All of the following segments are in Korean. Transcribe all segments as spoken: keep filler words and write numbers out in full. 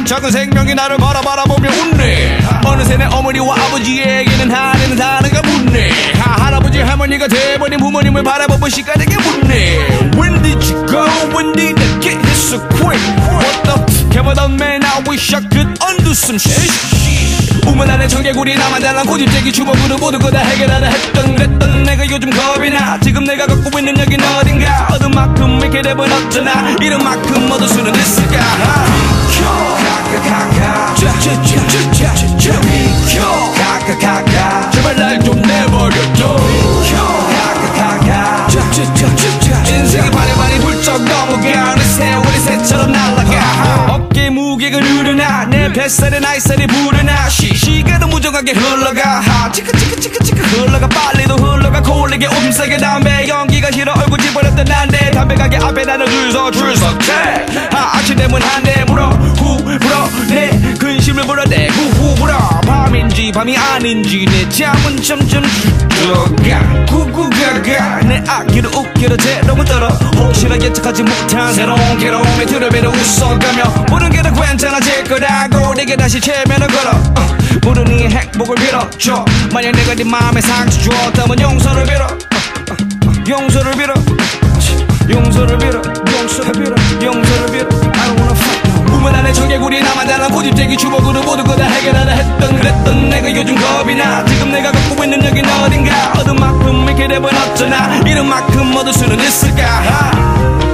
난 작은 생명이 나를 바라바라보며 웃네. 어느새 내 어머니와 아버지에게는 하늘은 하나가 묻네. 할아버지 할머니가 돼버린 부모님을 바라보고 시간에게 묻네. When did you go? When did I get here so quick? What the f*** have I done, man? I wish I could undo some shit. 우물 안에 청개구리 나만 잘난 고집쟁이 주먹으로 모든 거 다 해결하라 했던 그랬던 내가 요즘 겁이 나. 지금 내가 갖고 있는 여긴 어딘가. 얻은 만큼 이렇게 되면 어쩌나. 이런 만큼 얻을 수는 있을까. 비켜 가가가가 쫙쫙쫙쫙쫙 비켜 가가가가 제발 날 좀 내버려둬. 비켜 가가가가 쫙쫙쫙쫙 인생이 바리바리 훌쩍 넘어가. 내 세월이 새처럼 날아가. 어깨 무게가 늘어나. 내 뱃살에 나이살이 불어나. 시간은 무정하게 흘러가. 치크치크치크치크 흘러가. 빨리도 흘러가. 코올리게 움세게 담배 연기가 싫어. 얼굴 찌버렸던 난데 담배 가게 앞에 나는 줄서 줄서 책 아침 되면 한 대 물어 후 물어 내 근심을 물어내 후후 물어. 밤인지 밤이 아닌지 내 잠은 점점 죽어가. 구구가가 내 아기를 웃기려 재롱을 떨어. 혹시나 예측하지 못한 새로운 괴로움에 트러비를 웃어가며 모든 게 다 괜찮아질 거라고 내게 다시 체면을 걸어. 어, 모든 이의 행복을 빌어줘. 만약 내가 네 마음에 상처 주었다면 용서를 빌어. 어, 어, 어, 용서를 빌어. 용서를 빌어. 용서를 빌어. 용서를 빌어. I don't wanna fight. 우물 안에 청개구리 나만 잘난 고집쟁이 주먹으로 모든 거 다 해결하라 했던 그랬던 내가 요즘 겁이 나. 지금 내가 갖고 있는 여긴 어딘가. 얻은 만큼 이렇게 되면 어쩌나. 이런 만큼 얻을 수는 있을까.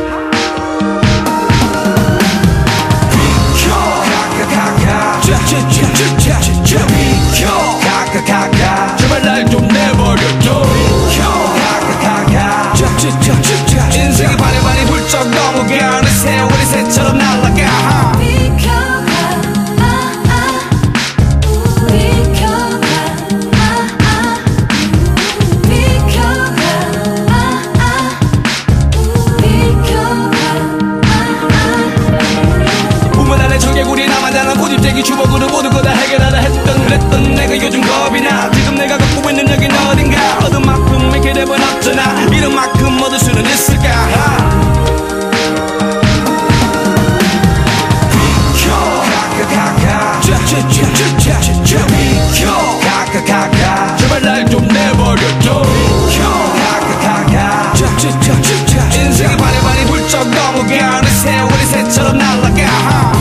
쫙쫙쫙쫙쫙 비켜 가가가가 제발 날 좀 내버려둬. 비켜 가가가가 쫙쫙쫙쫙 인생이 바리바리 훌쩍 넘어가. 내 세월이 새처럼 날아가. 청개구리 나만 잘난 고집쟁이 주먹으로 모든 거 다 해결하라 했던 그랬던 내가 요즘 겁이 나. 지금 내가 갖고 있는 여긴 어딘가. 얻은 만큼 이렇게 되면 어쩌나. 이런 만큼 얻을 수는 있을까. 비켜 가가가가 쫙쫙쫙쫙쫙 비켜 가가가가 제발 날 좀 내버려둬. 비켜 가가가가 쫙쫙쫙쫙 인생이 바리바리 훌쩍 넘어가. 내 세월이 새처럼 날아가.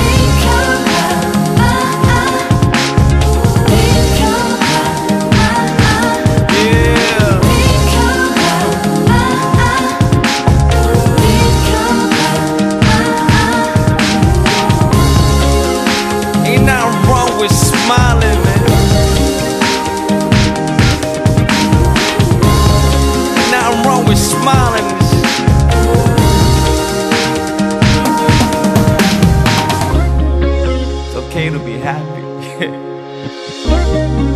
With smiling, man. Nothing wrong with smiling. It's okay to be happy.